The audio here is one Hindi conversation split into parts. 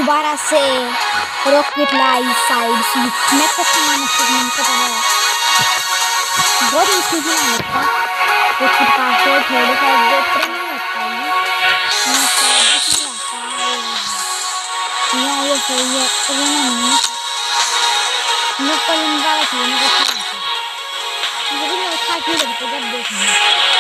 दोबारा से रॉकेट लाई साइड से मैं तो सामान से पता है बहुत मुश्किल से लगता है कुछ पास से थोड़े सा देख रहे नहीं लगता है मैं तो या ये सही है तो नहीं मैं पर लंबा है मुझे अच्छा क्यों लगता है जब देखूंगा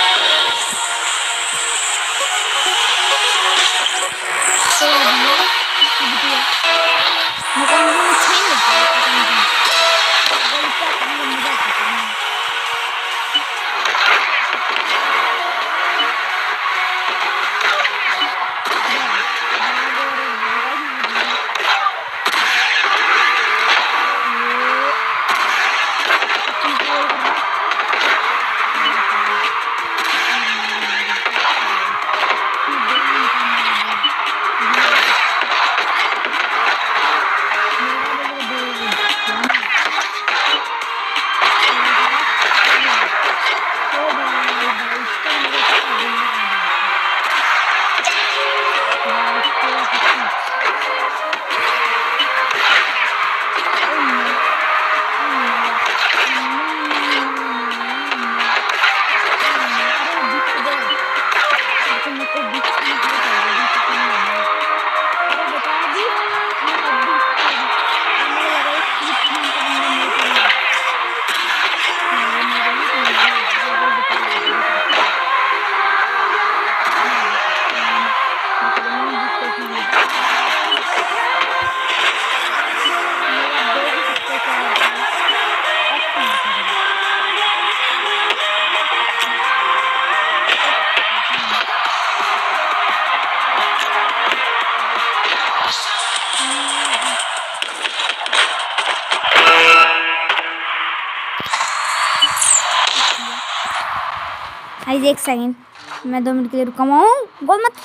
एक सेकंड मैं 2 मिनट के लिए रुका हुआ हूँ बोल मत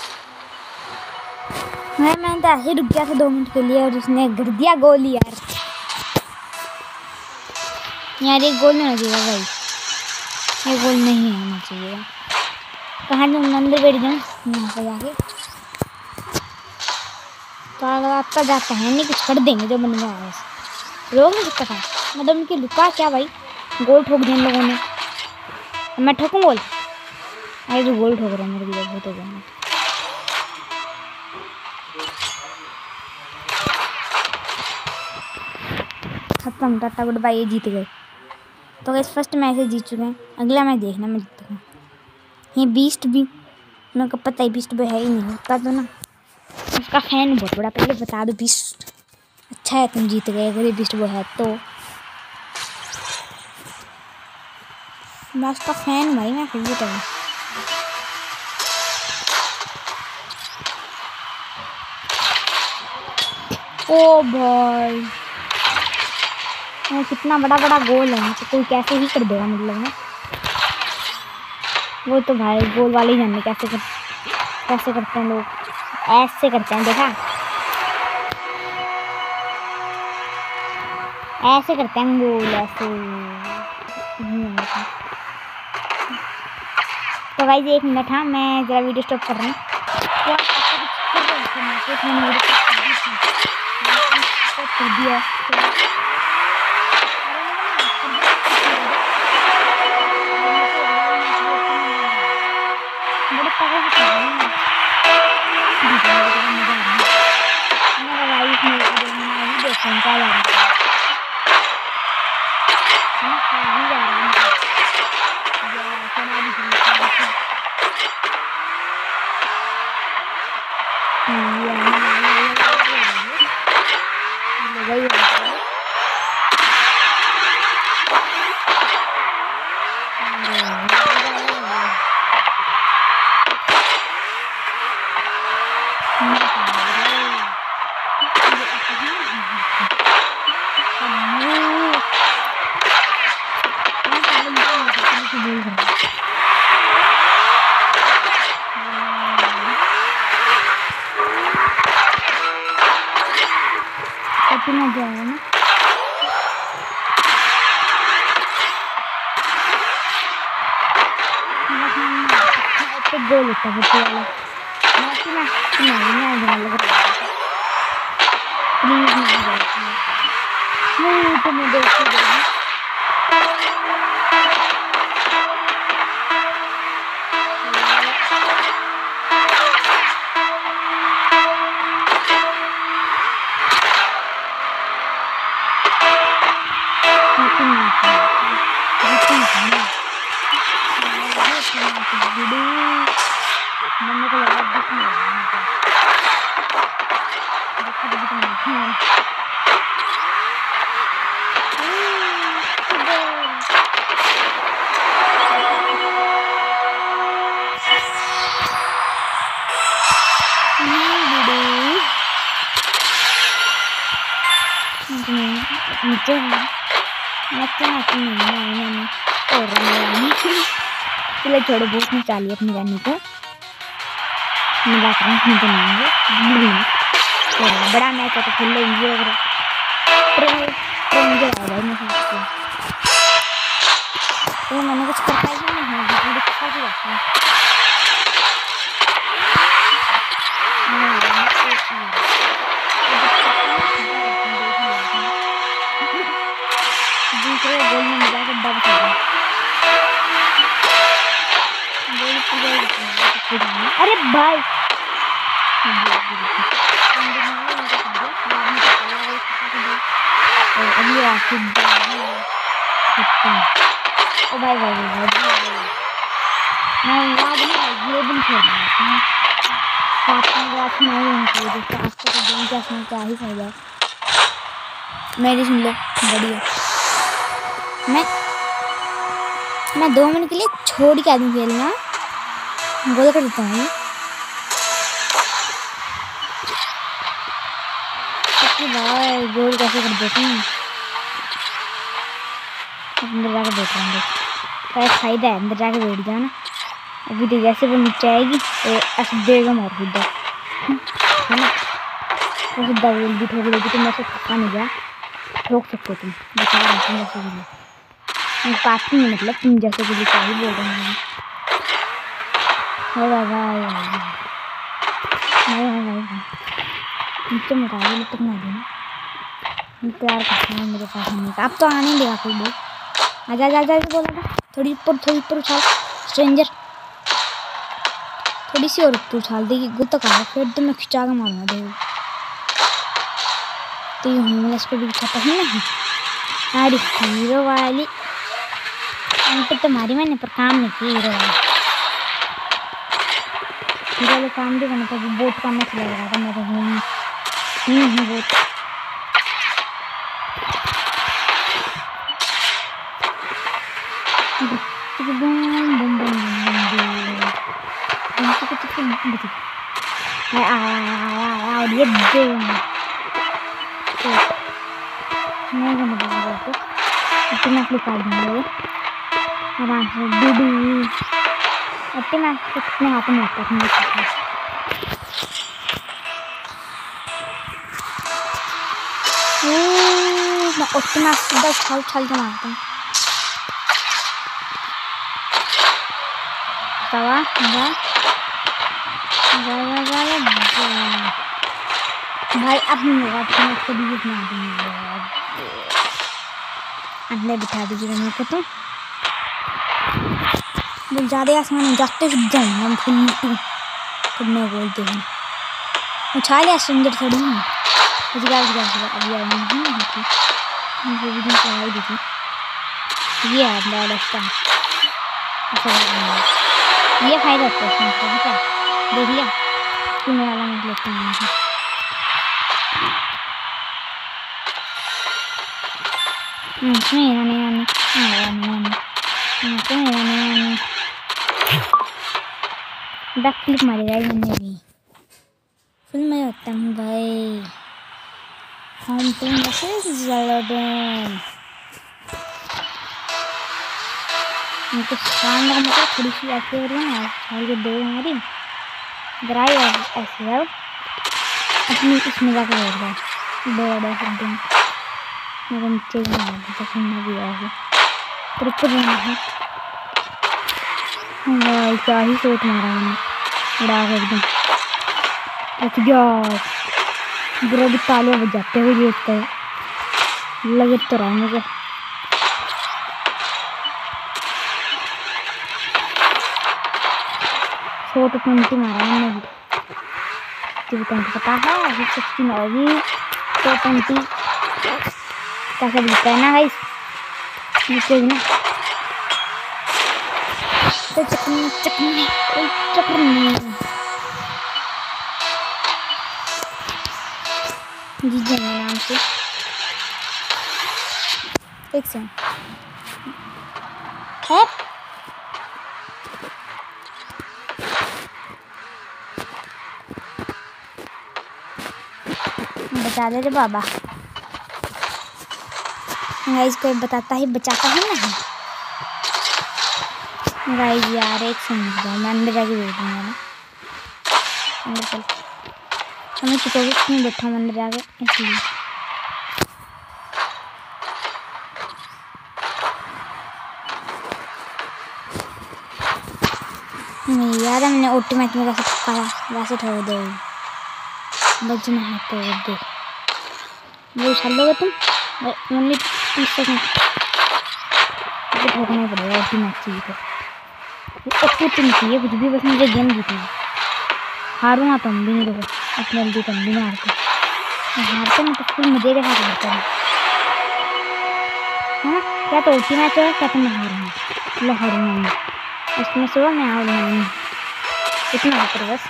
मैं तो ऐसे रुक गया था 2 मिनट के लिए और उसने कर दिया गोल यार एक गोल नहीं लगेगा भाई ये गोल नहीं होना चाहिए कहाँ तुम अंदर बैठ जाऊँ यहाँ पर जाके तो आता जाता है नहीं कुछ कर देंगे जो बन गया रोक नहीं सकता था मैं 2 मिनट के रुका क्या भाई गोल ठोक दिया इन लोगों ने मैं ठोकूँ गोल अरे जो गोल ठोक रहा है मेरे लिए बहुत हो गया खत्म टाटा गुड बाय ये जीत गए तो इस फर्स्ट मैच से जीत चुके हैं अगला मैच देखना मैं जीतूँगा ये बीस्ट भी मेरे को पता है बीस्ट भी है ही नहीं होता तो ना उसका फैन बहुत बड़ा पहले बता दो बीस्ट अच्छा है तुम जीत गए अगर ये बीस्ट वो है तो मैं उसका फैन भाई मैं फिर जीत गया ओ भाई कितना बड़ा बड़ा गोल है तो कोई कैसे ही कर देगा मतलब ना वो तो भाई गोल वाले ही जानने कैसे करते हैं लोग ऐसे करते हैं देखा ऐसे करते हैं गोल ऐसे तो गाइस 1 मिनट हाँ मैं जरा वीडियो स्टॉप कर रहा हूँ गोल होता है वाला प्लीज नहीं तो मैं देखती रहूँगी। मम्मी को लगा दुख नहीं नीचे चलो छोड़ो बहुत में चालिए अपनी रानी को मैं बात रहा हूँ तो नहीं बड़ा मैच है तो खेल लीजिए तो मैंने कुछ करता ही नहीं दूसरे गोल में मिला के दब कर अरे भाई अभी ओ भाई भाई मैं याद नहीं ये दिन खेल रहा हूँ क्या ही फायदा मेरी सुन लो बढ़िया मैं 2 मिनट के लिए छोड़ के आदमी खेलना गोल कर देता हूँ भाई गोल कैसे कर देते हैं अंदर जाकर बैठ रहे क्या फायदा है अंदर जाके बैठ जाना अभी तो जैसे वो नीचे आएगी तो ऐसे देगा मार खुद है ना वैसे गोल भी ठोक लेगी तुम ऐसे थका नहीं गया ठोक सकते तुम बता रहे तुम जैसे भी काटती नहीं मतलब तुम जैसे कि क्या ही बोल रहे हैं नीचे मुकाबले तक ना देना प्यार करते हैं मेरे पास आने का अब तो आने देगा कोई लोग आजा जा जा बोला था थोड़ी ऊपर उछाल स्ट्रेंजर थोड़ी सी और ऊपर उछाल देगी गुल तक आ फिर तो मैं खिंचा के मारूंगा देखो तो ये होमलेस पे भी खिंचाता ही नहीं अरे हीरो वाली पे तो मारी मैंने पर काम नहीं किया हीरो वाले काम भी करना था बोट का मैच लग रहा था मेरे बोट इतना क्लिक कर दूँगा आराम से डूडू अति मैं कितने हाथ में आता हूँ मैं उतना सीधा उछाल के मारता हूँ भाई अब अंदर बिठा दीजिएगा मेरे को तो ज़्यादा आसमान जाते जाऊँगा हम फिर मैं बोलते हैं उछाल या स्ट्रेंजर थोड़ी है अभी चढ़ाई दी थी ये है बड़ा ये फायदा होता है इसमें क्या देख लिया क्यों मेरा वाला मैं लेता हूँ बैक फ्लिप मारेगा मैंने भी फुल मजा आता है भाई हम तुम उनको शान का मतलब थोड़ी सी ऐसे हो रही है ना साल के दो हमारी ग्राई ऐसे है अपनी इसमें जाकर बैठ गया बड़ा शब्द मेरे नीचे सुनना भी आया ऊपर जाना है भाई क्या ही सोच मारा मैंने उड़ा कर एकदम बुरा भी ताले बजाते हुए देखते हैं, लगे तो रहा मुझे। शॉट 20 मारा हमने भी, तुमको पता है अभी 16 होगी तो 20 कैसे दिखता है ना गाइस, नीचे ना तो चकनी जीत जाएंगे नाम से। एक सेकंड है, बता दे रे बाबा। गाइस कोई बताता ही बचाता है ना गाइस यार। एक सेकंड मैं अंदर जाके देख दूँगा ना, अंदर चल हमें चुकोगे क्यों बैठा हूँ अंदर जाके, इसलिए नहीं यार हमने ओटी मैच में कैसे पकाया, वैसे ठोक दो बचना है तो दे वो उछाल लोगे तुम ओनली 30 सेकंड ठोकना ही पड़ेगा। ओटी मैच चाहिए तो कुछ नहीं चाहिए कुछ भी, बस मुझे गेम जीतना है। हारूंगा तो हम भी नहीं, देखो इतनी जल्दी तो हम भी नहीं हारते मैं तो फुल मजे के साथ हारता हूँ है ना। क्या तो ओटी मैच है, क्या तो मैं हारूंगा, लो हारूंगा मैं उसमें से, मैं हारूंगा इतना हाथ बस।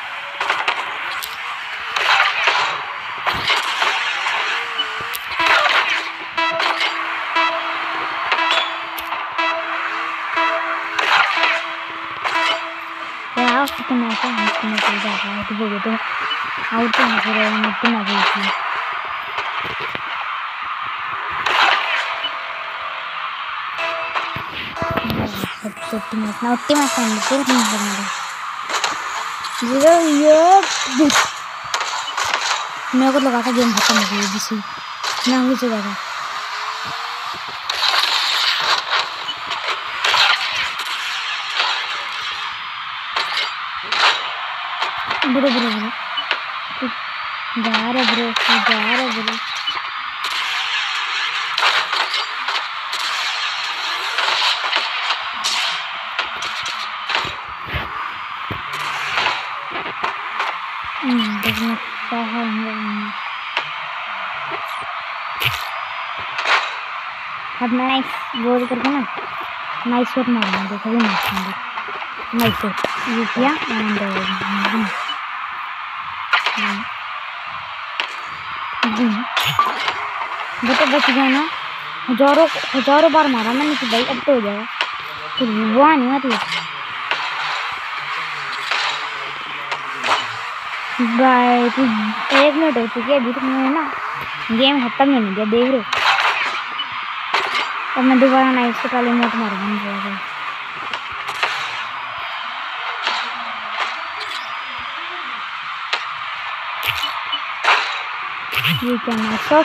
कितना ऐसा चल जाता है तो बोले तो आउट तो फिर इतना गई थी। मेरे को लगा था गेम खत्म हो गई जिससे मैं आगे चला गया। ब्रो जा रहा ब्रो अब नाइस गोल करके ना नाइस शॉट मारना, देखो भी मारेंगे नाइस शॉट ये किया एंड वो तो बच गया ना। हजारों बार मारा मैंने तो भाई, अब तो हो जाएगा तो वो नहीं मतलब भाई। तो 1 मिनट हो चुकी है अभी तक मैंने ना गेम खत्म ही नहीं किया, देख रहे हो। अब मैं दोबारा नाइस से पहले मोट मारूंगा। ये क्या नाइस शॉट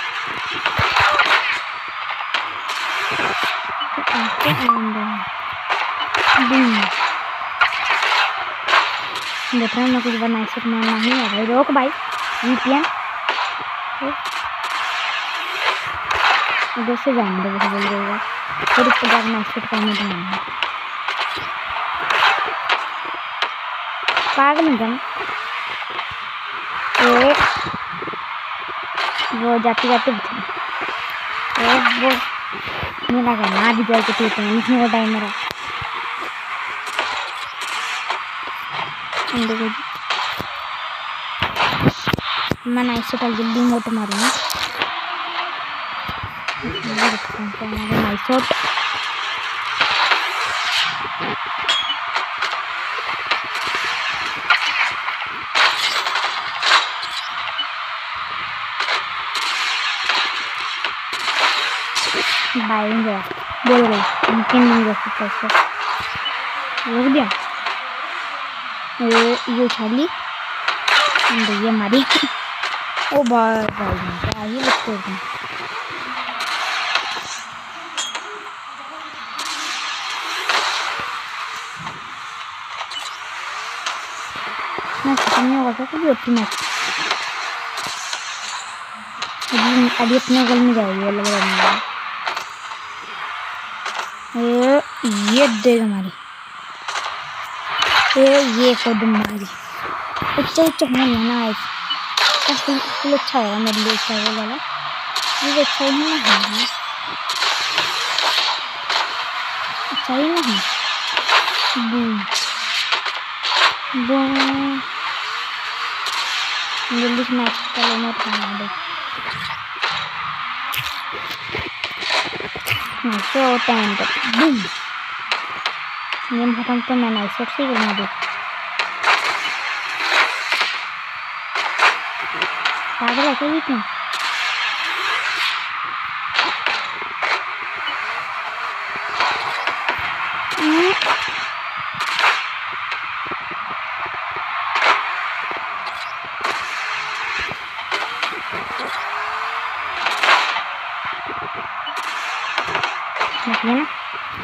देख रहा हूँ मैं, कुछ बार नाइस शॉट मारना ही है भाई। रोक भाई वीपीएन उधर से जाने दो, बोल देगा फिर उसके बाद नाइस शॉट करने तो नहीं पागल नहीं जाना। वो जाती वो मेरा ना भी जाए तो लिखने का टाइम मेरा मैं नाइस शॉट जल्दी मोट मारूंगा। नाइस शॉट बाई गया बोल गई मुमकिन नहीं रख सकता इसको, रोक दिया ये उछाली ये मारी ओ भाई क्या ही लगते हैं। मैं खत्म नहीं होगा क्या कभी ओटी मैच अभी अपने गल में जाएगी लग रहा है। ये देख हमारी ये खुद मारी उच्च होने ना फुल अच्छा है मेरे लिए। अच्छा वो वाला ये अच्छा ही नहीं है, अच्छा ही नहीं। बूम बूम जल्दी से मैच चलो मत खाना दो। तो टाइम तक बूम गेम खत्म। तो मैं नाइस शॉट से बना दे पागल है क्या तुम? ना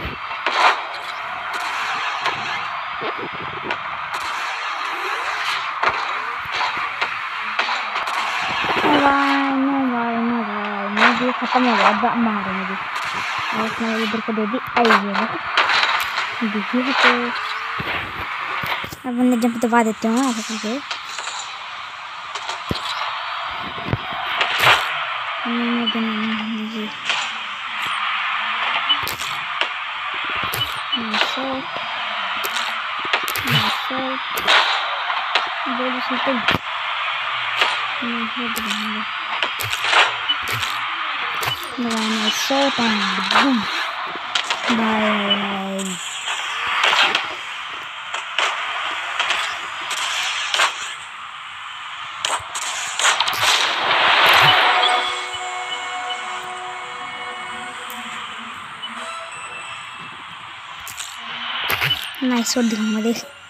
मुझे खत्म हो गया। अब मारो मुझे और उसने इधर को दे दी। आई देखिए है तो अब उन्हें जंप दबा देते हो ऐसा करके। so time. Bye. Nice shot दिखाऊंगा देख।